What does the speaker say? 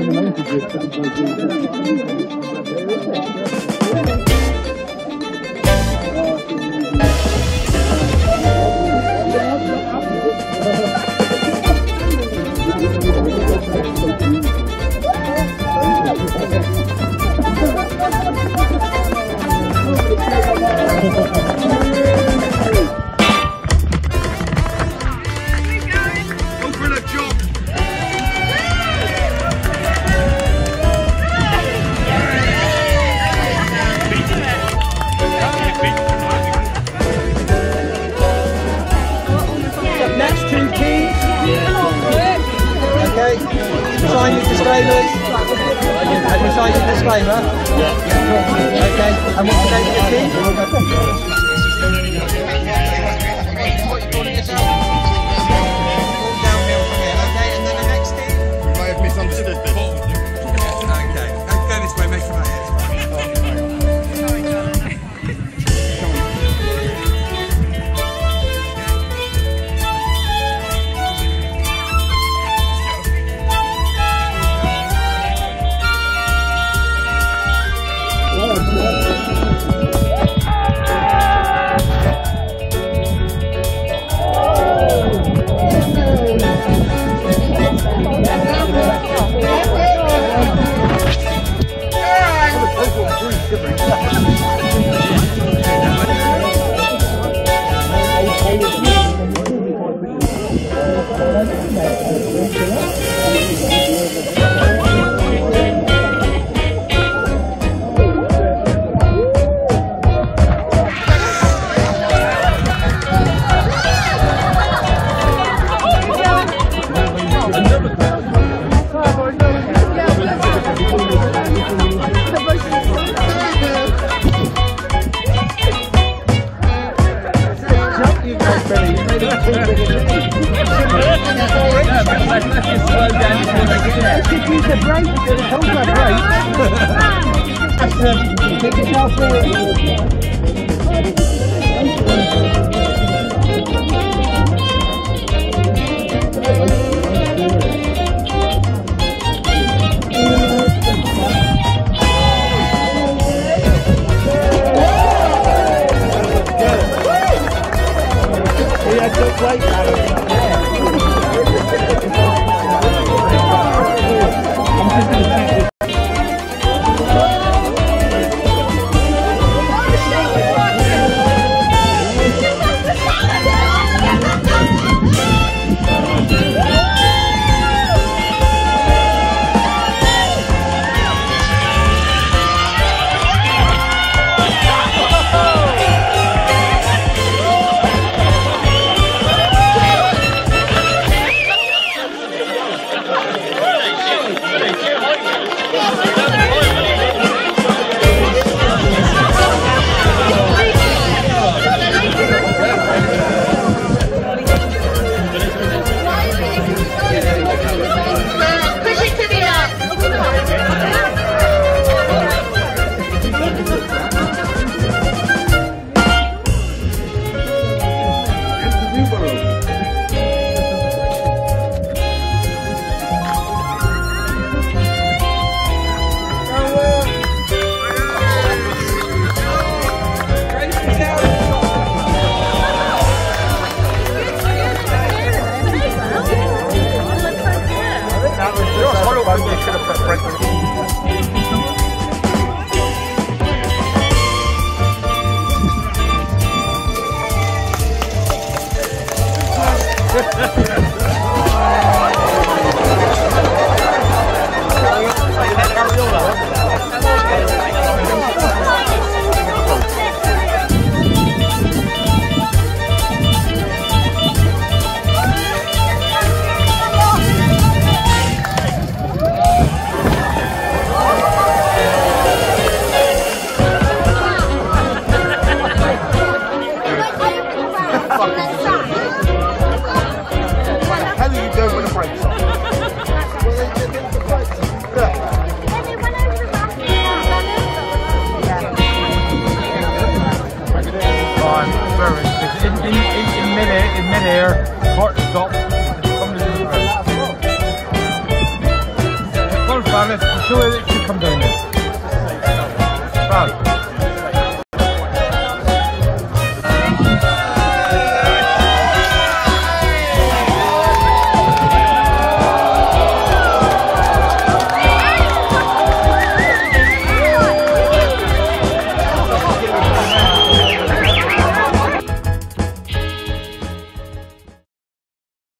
Sign your disclaimers. Have you signed your disclaimer? Yeah. Okay. And what's the name of your team? What are you calling yourself? All downhill from here. Okay. And then the next team? You may have misunderstood this. Okay. Go this way. Make sure my hair's in mid-air, hard to stop. Qualify. two come down there. Right.